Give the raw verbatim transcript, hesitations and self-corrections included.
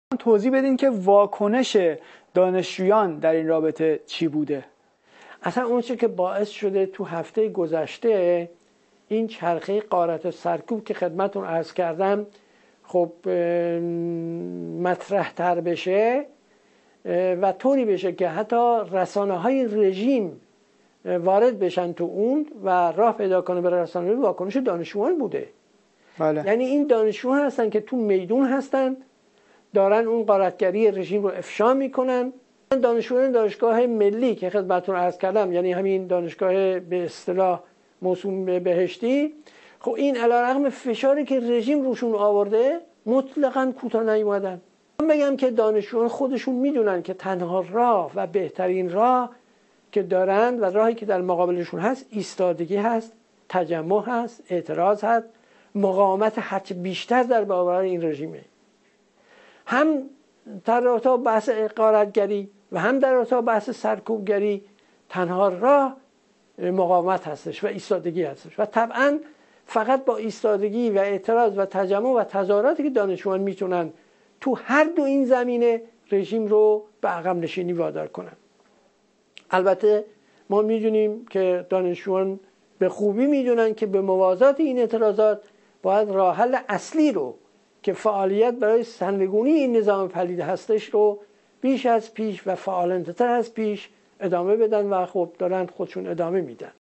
توضیح بدین که واکنش دانشجویان در این رابطه چی بوده؟ اصلا اون چی که باعث شده تو هفته گذشته این چرخه غارت و سرکوب که خدمتون عرض کردم خب مطرح تر بشه و طوری بشه که حتی رسانه های رژیم وارد بشن تو اون و راه پیدا کنه به رسانه، واکنش دانشجویان بوده. بله. یعنی این دانشجویان هستن که تو میدون هستن، دارن اون غارتگری رژیم رو افشا میکنن. دانشجویان دانشگاه ملی که خدمتتون عرض کردم، یعنی همین دانشگاه به اصطلاح موسوم به بهشتی، خب این علیرغم فشاری که رژیم روشون آورده مطلقاً کوتاه نیومدن. من بگم که دانشجویان خودشون میدونن که تنها راه و بهترین راه که دارند و راهی که در مقابلشون هست ایستادگی هست، تجمع هست، اعتراض هست، مقاومت هرچه بیشتر در برابر این رژیمه. هم در رابطه بحث غارتگری و هم در رابطه بحث سرکوبگری تنها راه مقاومت هستش و ایستادگی هستش و طبعا فقط با ایستادگی و اعتراض و تجمع و تظاهراتی که دانشجویان میتونن تو هر دو این زمینه رژیم رو به عقب نشینی وادار کنن. البته ما میدونیم که دانشجویان به خوبی میدونن که به موازات این اعتراضات باید راه حل اصلی رو که فعالیت برای سرنگونی این نظام پلید هستش رو بیش از پیش و فعالانه‌تر از پیش ادامه بدن و خب دارن خودشون ادامه میدن.